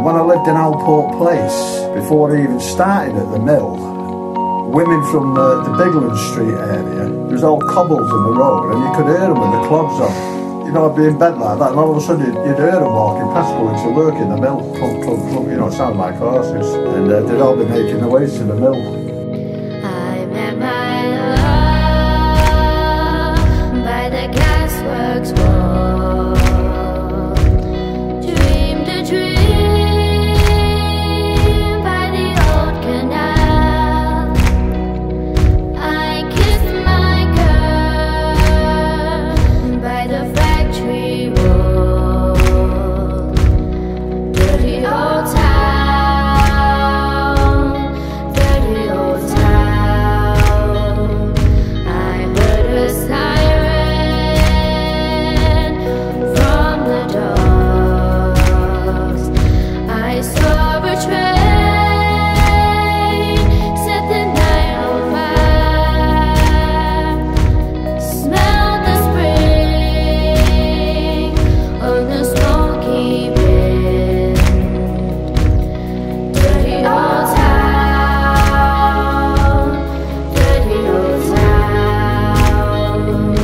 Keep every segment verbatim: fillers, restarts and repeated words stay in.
When I lived in Alport Place, before I even started at the mill, women from uh, the Bigland Street area, there was all cobbles in the road and you could hear them with the clogs on. You know, I'd be in bed like that and all of a sudden you'd, you'd hear them walking past going to work in the mill. Clunk, clunk, clunk, you know, it sounded like horses. And uh, they'd all be making their way to the mill. I met my love by the gasworks wall. Dreamed a dream by the old canal. I kissed my girl by the factory wall. Dirty old town, dirty old town. I heard a siren from the dogs. I saw a train set the night on fire. Smelled the spring on the smoky wind. Dirty old town, dirty old town.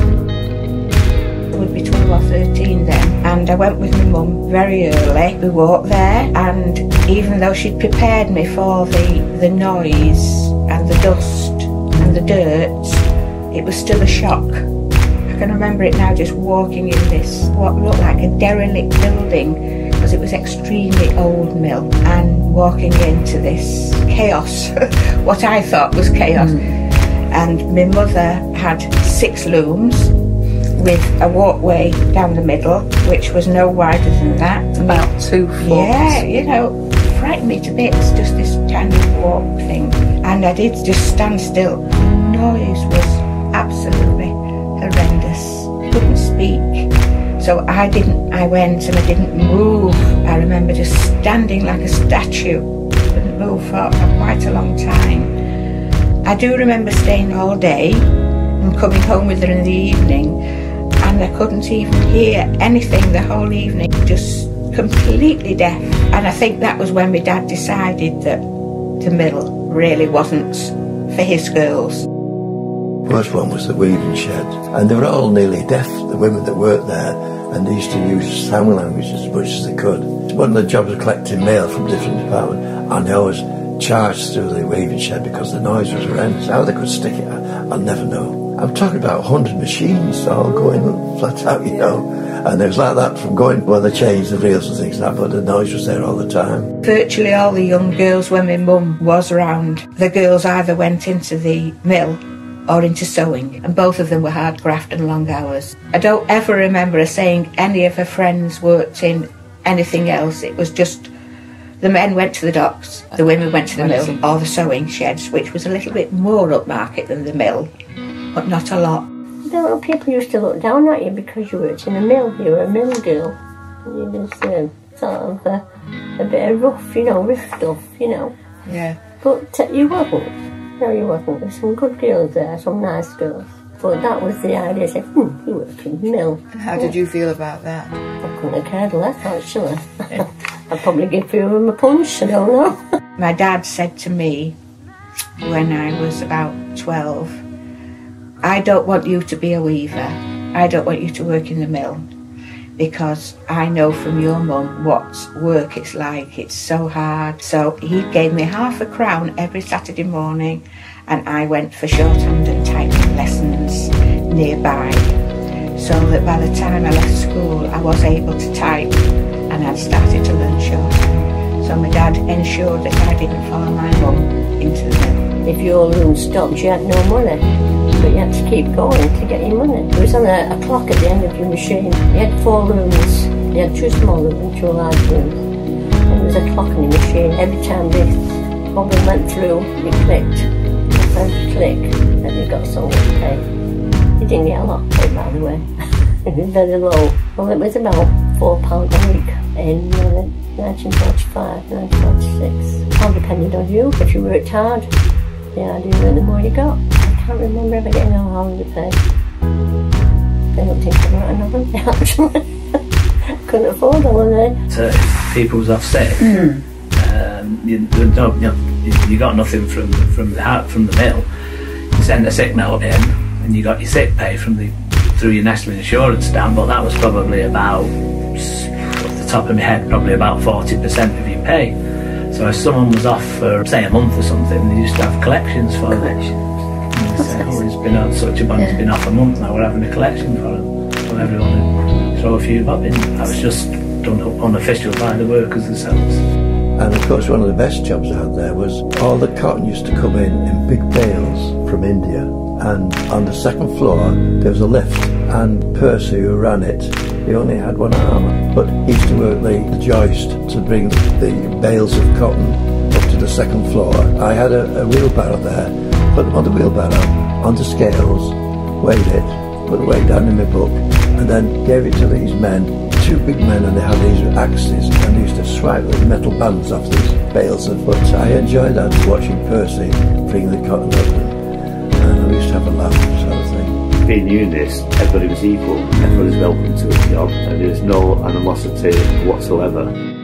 I would be twelve or thirteen then, and I went with my mum very early. We walked there, and even though she'd prepared me for the, the noise and the dust and the dirt, it was still a shock. I can remember it now, just walking in this, what looked like a derelict building, because it was extremely old mill, and walking into this chaos, what I thought was chaos. And my mother had six looms with a walkway down the middle, which was no wider than that. About two foot. Yeah, you know, frightened me to bits, just this tiny walk thing. And I did just stand still. The noise was absolutely horrendous. Couldn't speak. So I didn't, I went and I didn't move. I remember just standing like a statue. Couldn't move for quite a long time. I do remember staying all day and coming home with her in the evening, and I couldn't even hear anything the whole evening, just completely deaf. And I think that was when my dad decided that the mill really wasn't for his girls. First one was the weaving shed, and they were all nearly deaf, the women that worked there, and they used to use sign language as much as they could. One of the jobs was collecting mail from different departments, and they always charged through the weaving shed because the noise was horrendous. How they could stick it, I'll never know. I'm talking about a hundred machines all going flat out, you know. And it was like that from going, well, they changed the reels and things like that, but the noise was there all the time. Virtually all the young girls, when my mum was around, the girls either went into the mill or into sewing, and both of them were hard graft and long hours. I don't ever remember her saying any of her friends worked in anything else. It was just the men went to the docks, the women went to the mill, or the sewing sheds, which was a little bit more upmarket than the mill, but not a lot. There were people used to look down at you because you worked in a mill. You were a mill girl. You was uh, sort of uh, a bit of rough, you know, rough stuff, you know. Yeah. But uh, you wasn't. No, you wasn't. There's some good girls there, some nice girls. But that was the idea. Say, hmm, you work in the mill. How did you feel about that? I couldn't have cared less, actually. I'd probably give few of them a punch, I don't know. My dad said to me when I was about twelve, I don't want you to be a weaver. I don't want you to work in the mill, because I know from your mum what work it's like. It's so hard. So he gave me half a crown every Saturday morning, and I went for shorthand and typing lessons nearby, so that by the time I left school I was able to type and I'd started to learn shorthand. So my dad ensured that I didn't follow my mum into the mill. If your loom stopped, you had no money, but you had to keep going to get your money. It was on a, a clock at the end of your machine. You had four looms. You had two small looms and two large looms. And there was a clock on your machine. Every time this bubble went through, you clicked. And click, and you got so much pay. You didn't get a lot of pay, by the way. It was very low. Well, it was about four pounds a week in uh, nineteen forty-five, nineteen forty-six. All depended on you. If you worked hard, the harder you worked, the more you got. I can't remember ever getting a holiday pay. I don't think I got another, actually. couldn't afford holiday. So if people was off sick, Mm. um, you, you, don't, you, know, you, you got nothing from from the house, from the mill. You send a sick note in, and you got your sick pay from the through your national insurance stamp. But that was probably about, off the top of my head, probably about forty percent of your pay. So if someone was off for say a month or something, they used to have collections for them. Say, oh, he's been on such a bunch, he's been off a month now, we're having a collection for him. So everyone would throw a few bob in. That was just done unofficial by the workers themselves. And of course one of the best jobs I had there was all the cotton used to come in in big bales from India, and on the second floor there was a lift, and Percy, who ran it, he only had one arm, but he used to work the, the joist to bring the bales of cotton up to the second floor. I had a, a wheelbarrow there, put them on the wheelbarrow, onto scales, weighed it, put the weight down in my book, and then gave it to these men, two big men, and they had these axes, and they used to swipe the metal bands off these bales. Of, but I enjoyed that, watching Percy bring the cotton up, and, and we used to have a laugh, sort of thing. Being unionist, everybody was equal, everybody was welcome to a job, and there was no animosity whatsoever.